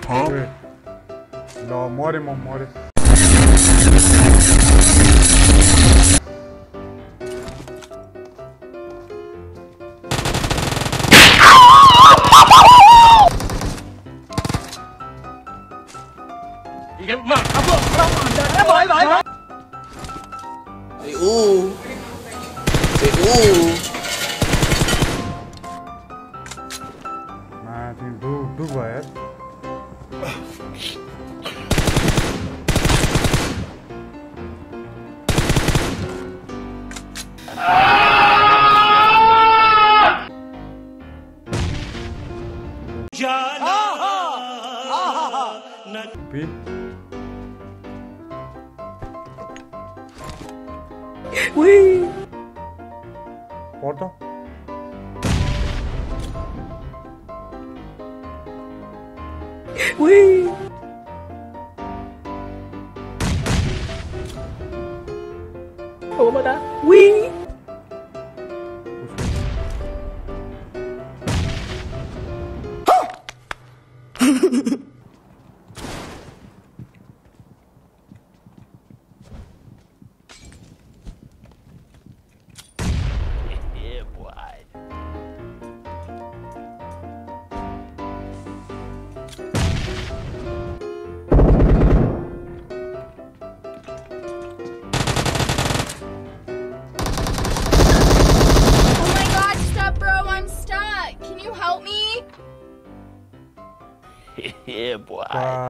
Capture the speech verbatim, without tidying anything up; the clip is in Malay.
Huh? No, more, more, more. Say ooh. Say ooh. Nah, think do do what? Beat. Wee. Porto. Wee. Ủa mà ta? Wee. Yeah, boy. Oh my god, stop, bro, I'm stuck. Can you help me? Yeah, boy. Uh,